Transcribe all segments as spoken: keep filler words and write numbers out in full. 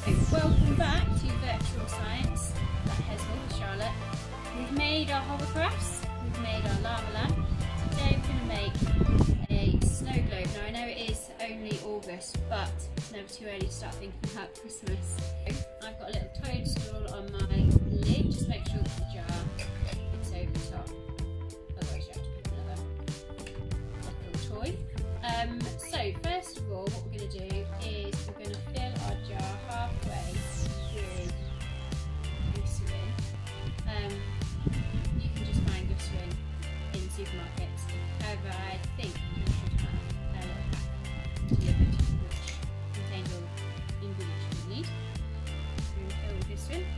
Welcome back to Virtual Science at Heswell with Charlotte. We've made our hovercrafts, we've made our lava lamp. Today we're going to make a snow globe. Now I know it is only August, but it's never too early to start thinking about Christmas. I've got a little toadstool on my lid, just make sure that the jar is over the top. Otherwise you have to put another little toy. Um, so first of all, what we're going to do is we're going to fill our jar halfway with glycerin. Um, you can just find glycerin in supermarkets. However, I think you should have a little pack delivered which contains all the ingredients you need. We're going to fill with glycerin.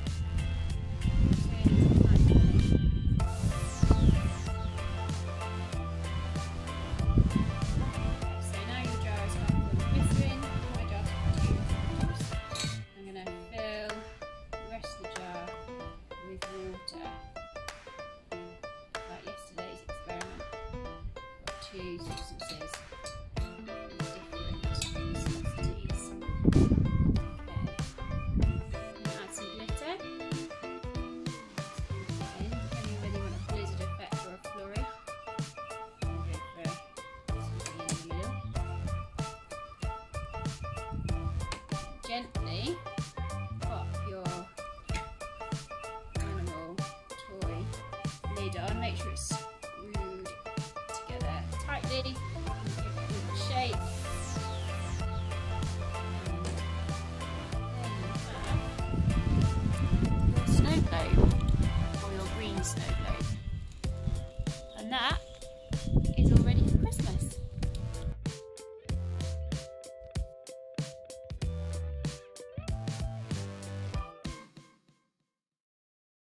Like yesterday's experiment. Got two substances